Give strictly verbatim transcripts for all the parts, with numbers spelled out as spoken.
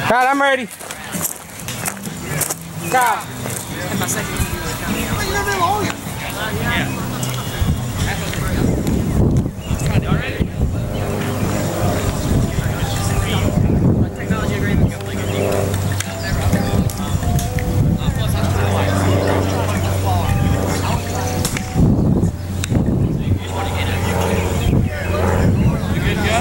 Kyle, I'm ready. Kyle. And my second one. You never been long. Yeah. Already? Technology agreement completely. You good to go?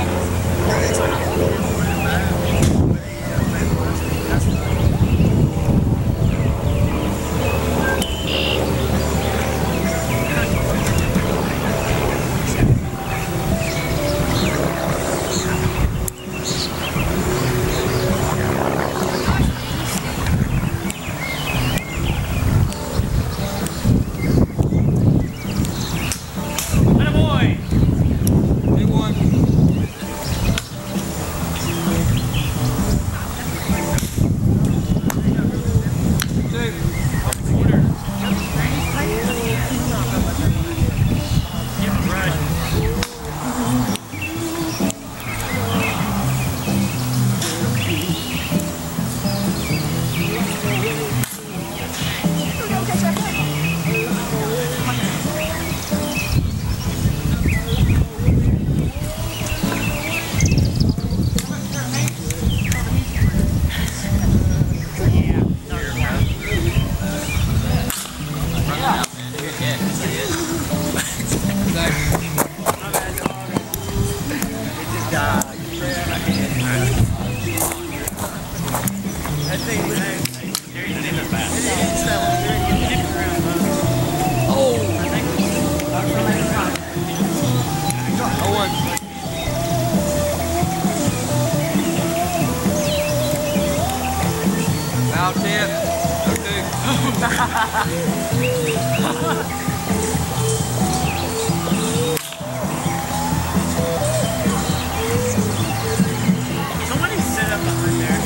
Somebody set up behind there.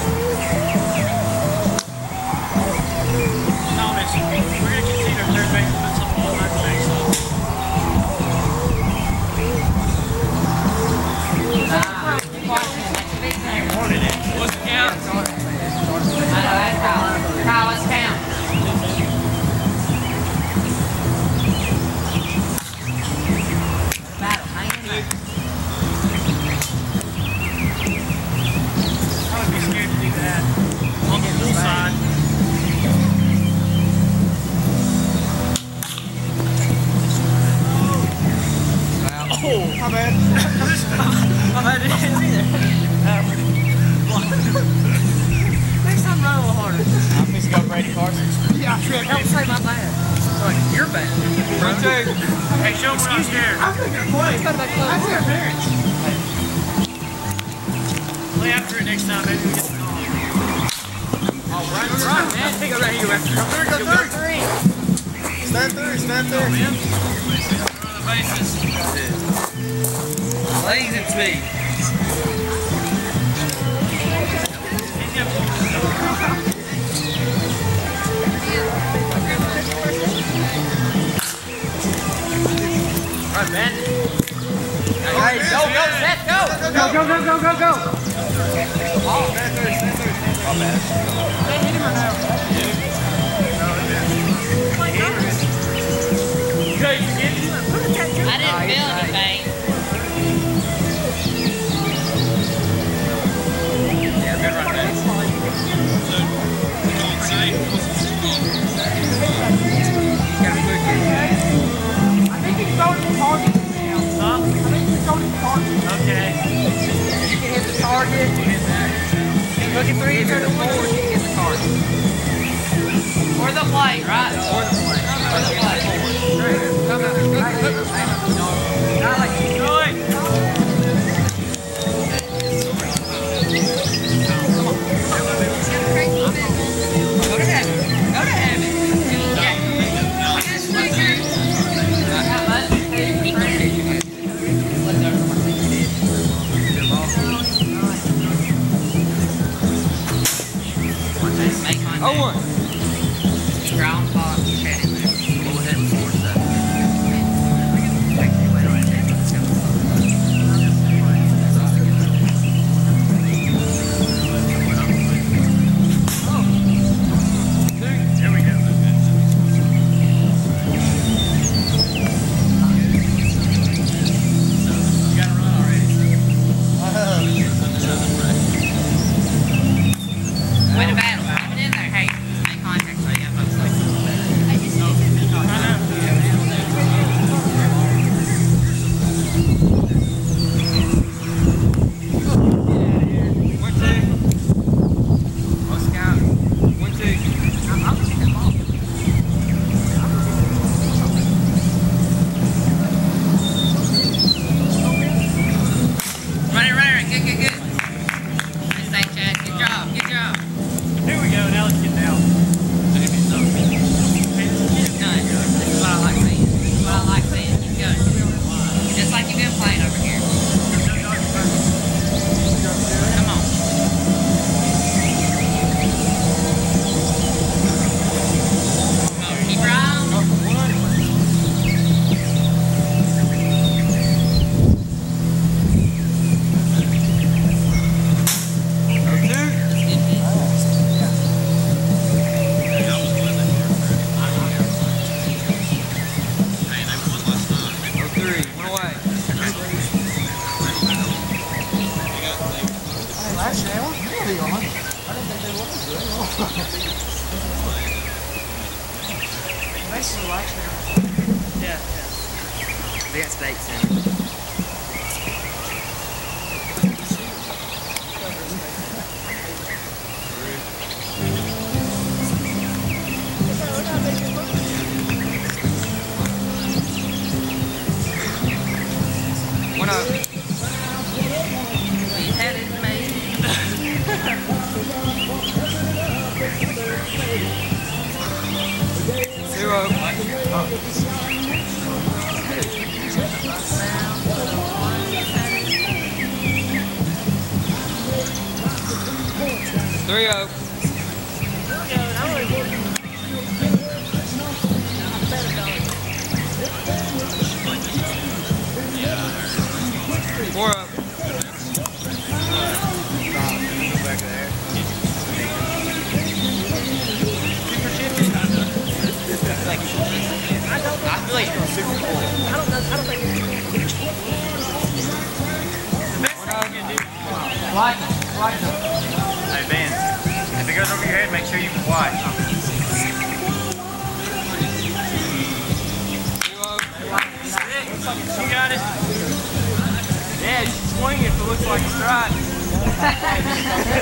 Thomas, we're going to concede our third base and put something behind the base. Wanted it. What's the count? Kyle, let's count. Battle, hang in there. I would be scared to do that. On the full side. Oh, My bad. my bad. It is either. Next time, run a little harder. I'm just go Brady Carson. Yeah, sure. Don't say my bad. Like, you're bad. Rotate. Hey, show them we're not scared. I'm gonna play. That's their parents. Play after it next time, maybe we get the call. Oh, run, run, man. Take it right here. After. Go third, go third. Stand third, stand third. Run the bases. Lazy speed. Right, man. Hey, go, go, set, go. Go, go, go, go, go, go. Stand third, stand third. My bad. They hit him or no? Jay, you get it? I didn't feel anything. Yeah, good right there. I think he's throwing the target now. Huh? I think he's throwing the target. Okay. You can hit the target. Look at three, turn to four, you can get the target. Or the plate, right? Or the play. Or the plate. Go, go, go, go. Not like you. Go it. Go to heaven. Go to heaven. How much? Oh, one. Ground box. Okay. Go ahead and force that. go. Here we go. Now let's get down. Good. This is what I like seeing. This is what I like seeing. Keep going. Just like you've been playing over here. Come on. Come on, keep your eye on it. Yeah, yeah. They got steaks in it. One up. We headed, mate. Zero. Three up. Four up. I feel like it's super cool. I don't know. I don't think it's Like them. Like them. Hey, Ben. If it goes over your head, make sure you watch. You got it? Yeah, you should swing it if it looks like a strike.